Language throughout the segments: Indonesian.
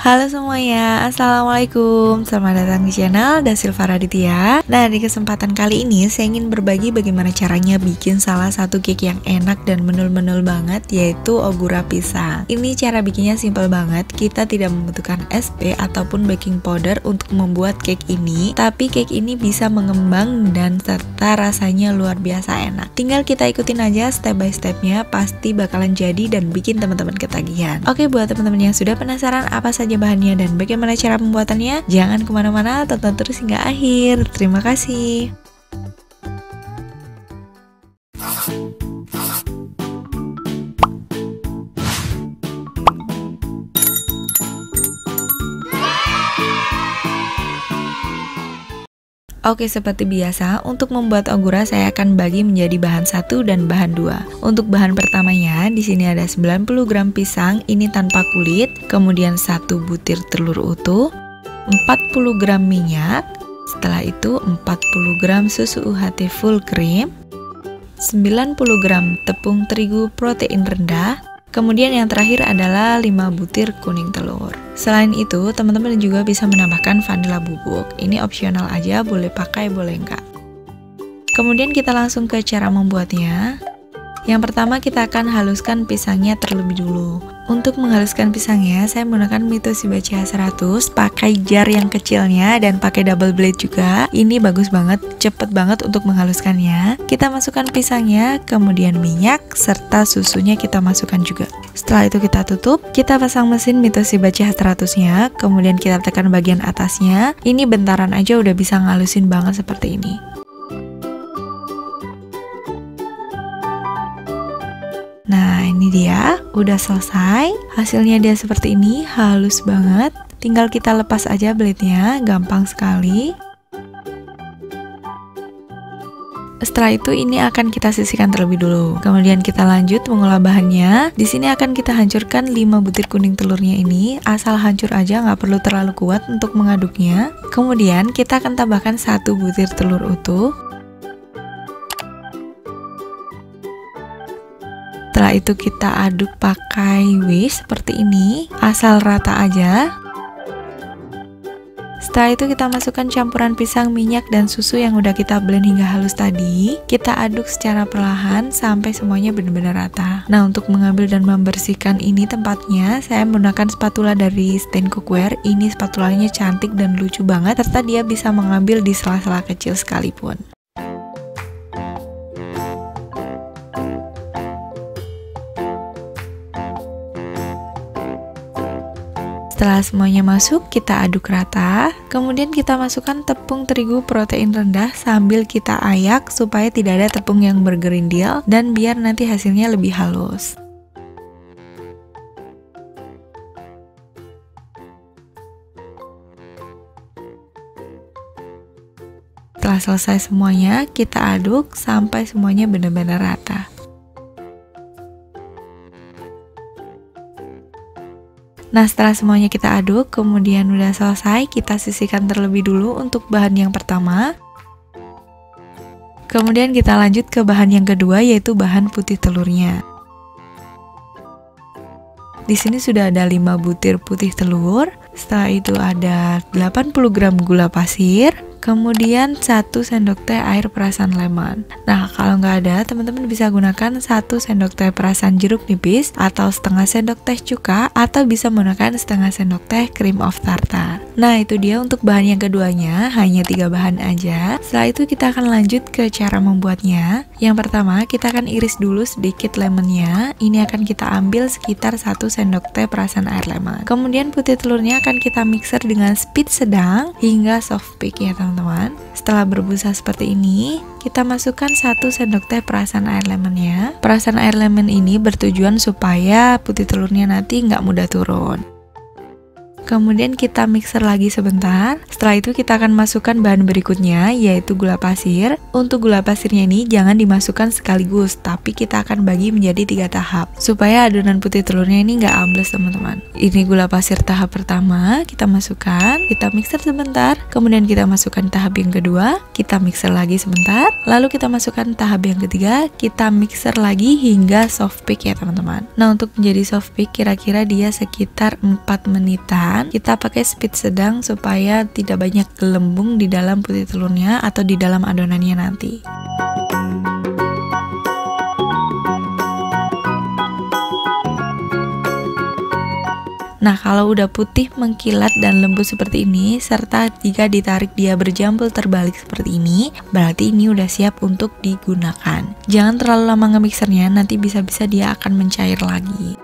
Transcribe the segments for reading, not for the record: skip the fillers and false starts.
Halo semuanya, Assalamualaikum. Selamat datang di channel Dasilva Raditya. Nah, di kesempatan kali ini saya ingin berbagi bagaimana caranya bikin salah satu cake yang enak dan menul-menul banget, yaitu ogura pisang. Ini cara bikinnya simpel banget. Kita tidak membutuhkan SP ataupun baking powder untuk membuat cake ini, tapi cake ini bisa mengembang dan serta rasanya luar biasa enak. Tinggal kita ikutin aja step by stepnya, pasti bakalan jadi dan bikin teman-teman ketagihan. Oke, buat teman-teman yang sudah penasaran apa saja bahannya dan bagaimana cara pembuatannya, jangan kemana-mana, tonton terus hingga akhir. Terima kasih. Oke, seperti biasa, untuk membuat ogura saya akan bagi menjadi bahan 1 dan bahan 2. Untuk bahan pertamanya, di sini ada 90 gram pisang, ini tanpa kulit, kemudian 1 butir telur utuh, 40 gram minyak, setelah itu 40 gram susu UHT full cream, 90 gram tepung terigu protein rendah, kemudian yang terakhir adalah 5 butir kuning telur. Selain itu, teman-teman juga bisa menambahkan vanila bubuk. Ini opsional aja, boleh pakai, boleh enggak. Kemudian kita langsung ke cara membuatnya. Yang pertama kita akan haluskan pisangnya terlebih dulu. Untuk menghaluskan pisangnya, saya menggunakan Mitoshiba CH100, pakai jar yang kecilnya dan pakai double blade juga. Ini bagus banget, cepet banget untuk menghaluskannya. Kita masukkan pisangnya, kemudian minyak, serta susunya kita masukkan juga. Setelah itu kita tutup, kita pasang mesin Mitoshiba CH100-nya, kemudian kita tekan bagian atasnya. Ini bentaran aja udah bisa ngalusin banget seperti ini. Nah, ini dia, udah selesai. Hasilnya dia seperti ini, halus banget. Tinggal kita lepas aja blade-nya, gampang sekali. Setelah itu ini akan kita sisihkan terlebih dulu. Kemudian kita lanjut mengolah bahannya. Di sini akan kita hancurkan 5 butir kuning telurnya ini. Asal hancur aja, nggak perlu terlalu kuat untuk mengaduknya. Kemudian kita akan tambahkan 1 butir telur utuh. Setelah itu kita aduk pakai whisk seperti ini, asal rata aja. Setelah itu kita masukkan campuran pisang, minyak, dan susu yang udah kita blend hingga halus tadi. Kita aduk secara perlahan sampai semuanya benar-benar rata. Nah, untuk mengambil dan membersihkan ini tempatnya, saya menggunakan spatula dari Stain Cookware. Ini spatulanya cantik dan lucu banget, serta dia bisa mengambil di sela-sela kecil sekalipun. Setelah semuanya masuk, kita aduk rata. Kemudian kita masukkan tepung terigu protein rendah sambil kita ayak supaya tidak ada tepung yang bergerindil dan biar nanti hasilnya lebih halus. Setelah selesai semuanya, kita aduk sampai semuanya benar-benar rata. Nah, setelah semuanya kita aduk, kemudian udah selesai, kita sisihkan terlebih dulu untuk bahan yang pertama. Kemudian kita lanjut ke bahan yang kedua, yaitu bahan putih telurnya. Di sini sudah ada 5 butir putih telur, setelah itu ada 80 gram gula pasir, kemudian 1 sendok teh air perasan lemon. Nah, kalau nggak ada, teman-teman bisa gunakan 1 sendok teh perasan jeruk nipis atau setengah sendok teh cuka, atau bisa menggunakan setengah sendok teh cream of tartar. Nah, itu dia untuk bahan yang keduanya, hanya 3 bahan aja. Setelah itu kita akan lanjut ke cara membuatnya. Yang pertama, kita akan iris dulu sedikit lemonnya. Ini akan kita ambil sekitar 1 sendok teh perasan air lemon. Kemudian putih telurnya akan kita mixer dengan speed sedang hingga soft peak ya teman-teman. Setelah berbusa seperti ini, kita masukkan 1 sendok teh perasan air lemonnya. Perasan air lemon ini bertujuan supaya putih telurnya nanti nggak mudah turun. Kemudian kita mixer lagi sebentar. Setelah itu kita akan masukkan bahan berikutnya, yaitu gula pasir. Untuk gula pasirnya ini jangan dimasukkan sekaligus, tapi kita akan bagi menjadi 3 tahap supaya adonan putih telurnya ini nggak ambles teman-teman. Ini gula pasir tahap pertama, kita masukkan, kita mixer sebentar. Kemudian kita masukkan tahap yang kedua, kita mixer lagi sebentar. Lalu kita masukkan tahap yang ketiga, kita mixer lagi hingga soft peak ya teman-teman. Nah, untuk menjadi soft peak kira-kira dia sekitar 4 menitan. pelan, kita pakai speed sedang supaya tidak banyak gelembung di dalam putih telurnya atau di dalam adonannya nanti. Nah, kalau udah putih mengkilat dan lembut seperti ini, serta jika ditarik dia berjambul terbalik seperti ini, berarti ini udah siap untuk digunakan. Jangan terlalu lama nge-mixernya, nanti bisa-bisa dia akan mencair lagi.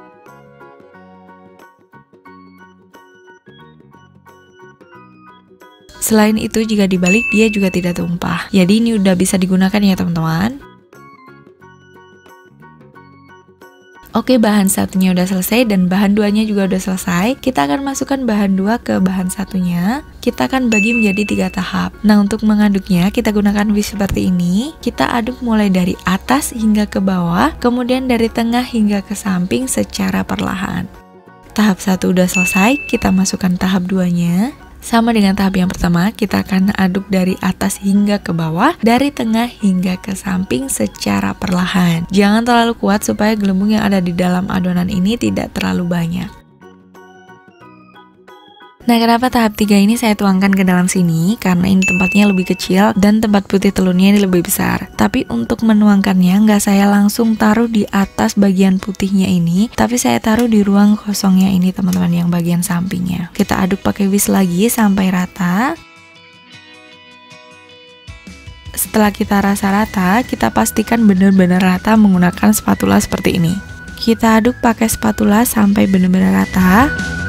Selain itu, jika dibalik dia juga tidak tumpah. Jadi ini udah bisa digunakan ya teman-teman. Oke, bahan satunya udah selesai dan bahan duanya juga udah selesai. Kita akan masukkan bahan dua ke bahan satunya. Kita akan bagi menjadi 3 tahap. Nah, untuk mengaduknya kita gunakan whisk seperti ini. Kita aduk mulai dari atas hingga ke bawah, kemudian dari tengah hingga ke samping secara perlahan. Tahap 1 udah selesai, kita masukkan tahap 2-nya. Sama dengan tahap yang pertama, kita akan aduk dari atas hingga ke bawah, dari tengah hingga ke samping secara perlahan. Jangan terlalu kuat supaya gelembung yang ada di dalam adonan ini tidak terlalu banyak. Nah, kenapa tahap 3 ini saya tuangkan ke dalam sini? Karena ini tempatnya lebih kecil dan tempat putih telurnya ini lebih besar. Tapi untuk menuangkannya nggak saya langsung taruh di atas bagian putihnya ini, tapi saya taruh di ruang kosongnya ini teman-teman, yang bagian sampingnya. Kita aduk pakai whisk lagi sampai rata. Setelah kita rasa rata, kita pastikan benar-benar rata menggunakan spatula seperti ini. Kita aduk pakai spatula sampai benar-benar rata.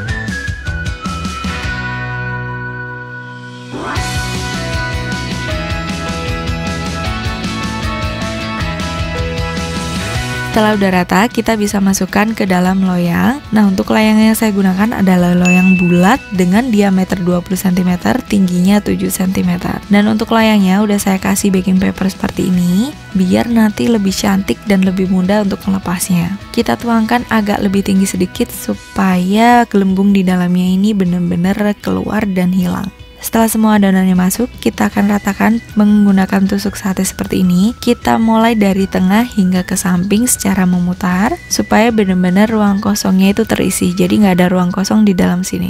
Setelah udah rata, kita bisa masukkan ke dalam loyang. Nah, untuk loyang yang saya gunakan adalah loyang bulat dengan diameter 20 cm, tingginya 7 cm. Dan untuk loyangnya udah saya kasih baking paper seperti ini, biar nanti lebih cantik dan lebih mudah untuk melepasnya. Kita tuangkan agak lebih tinggi sedikit supaya gelembung di dalamnya ini benar-benar keluar dan hilang. Setelah semua adonannya masuk, kita akan ratakan menggunakan tusuk sate seperti ini. Kita mulai dari tengah hingga ke samping secara memutar, supaya benar-benar ruang kosongnya itu terisi, jadi nggak ada ruang kosong di dalam sini.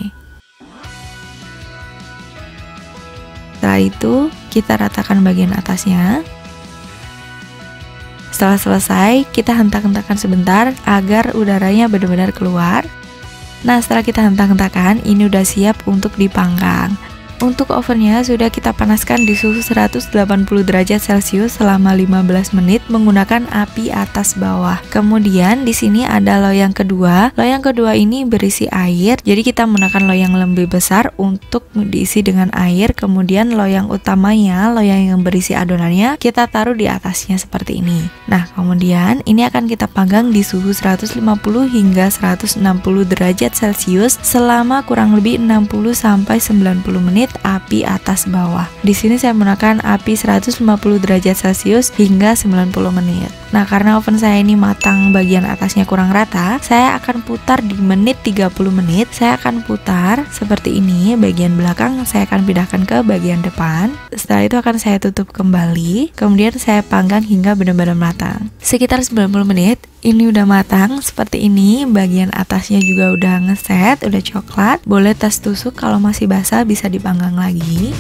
Setelah itu, kita ratakan bagian atasnya. Setelah selesai, kita hentak-hentakan sebentar agar udaranya benar-benar keluar. Nah, setelah kita hentak-hentakan, ini udah siap untuk dipanggang. Untuk ovennya sudah kita panaskan di suhu 180 derajat Celcius selama 15 menit menggunakan api atas bawah. Kemudian di sini ada loyang kedua. Loyang kedua ini berisi air. Jadi kita menggunakan loyang lebih besar untuk diisi dengan air. Kemudian loyang utamanya, loyang yang berisi adonannya, kita taruh di atasnya seperti ini. Nah, kemudian ini akan kita panggang di suhu 150 hingga 160 derajat Celcius selama kurang lebih 60 sampai 90 menit api atas bawah. Di sini saya menggunakan api 150 derajat Celcius hingga 90 menit. Nah, karena oven saya ini matang bagian atasnya kurang rata, saya akan putar di menit 30 menit. Saya akan putar seperti ini, bagian belakang saya akan pindahkan ke bagian depan. Setelah itu akan saya tutup kembali, kemudian saya panggang hingga benar-benar matang. Sekitar 90 menit, ini udah matang seperti ini. Bagian atasnya juga udah ngeset, udah coklat. Boleh tes tusuk, kalau masih basah bisa dipanggang lagi.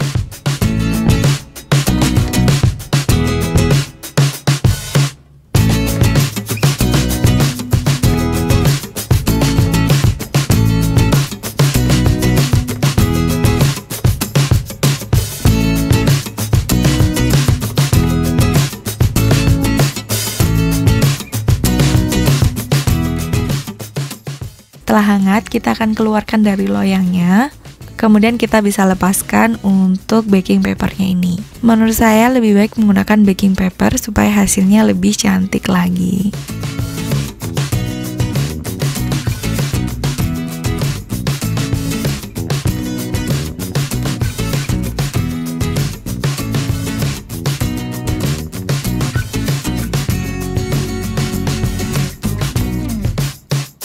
Setelah hangat, kita akan keluarkan dari loyangnya. Kemudian kita bisa lepaskan untuk baking papernya ini. Menurut saya lebih baik menggunakan baking paper supaya hasilnya lebih cantik lagi.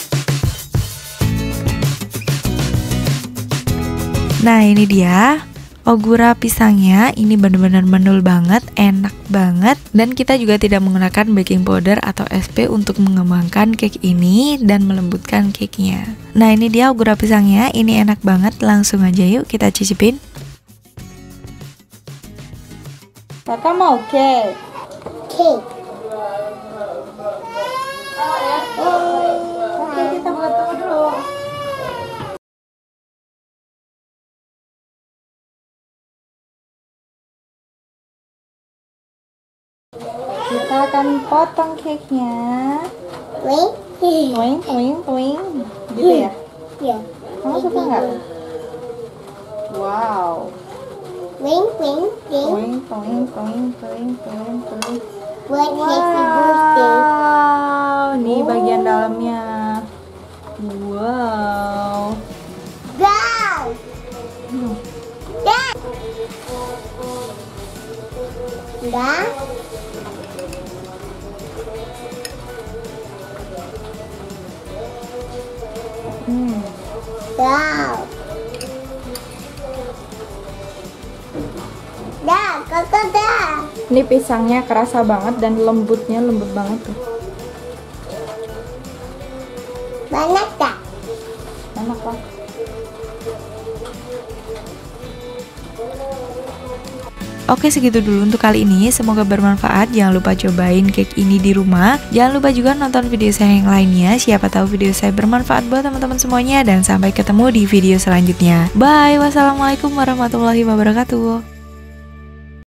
Nah, ini dia Ogura pisangnya ini benar-benar menul banget, enak banget. Dan kita juga tidak menggunakan baking powder atau SP untuk mengembangkan cake ini dan melembutkan cake-nya. Nah ini dia ogura pisangnya, ini enak banget. Langsung aja yuk kita cicipin. Kakak mau cake? Cake. Oke, kita buat dulu. Kita akan potong cake-nya. Wing. Twing, twing, twing. Gitu ya? Ya. Kamu suka nggak? Wow. Wing, wing, wing. Twing, twing, twing, twing, twing, twing. Buat happy birthday. Wow, ini bagian dalamnya. Wow. Go. Go. Go. Go. Dah, kakak dah. Ini pisangnya kerasa banget dan lembutnya lembut banget tuh. Banyak dah. Enak lah. Oke, segitu dulu untuk kali ini. Semoga bermanfaat. Jangan lupa cobain cake ini di rumah. Jangan lupa juga nonton video saya yang lainnya. Siapa tahu video saya bermanfaat buat teman-teman semuanya. Dan sampai ketemu di video selanjutnya. Bye. Wassalamualaikum warahmatullahi wabarakatuh.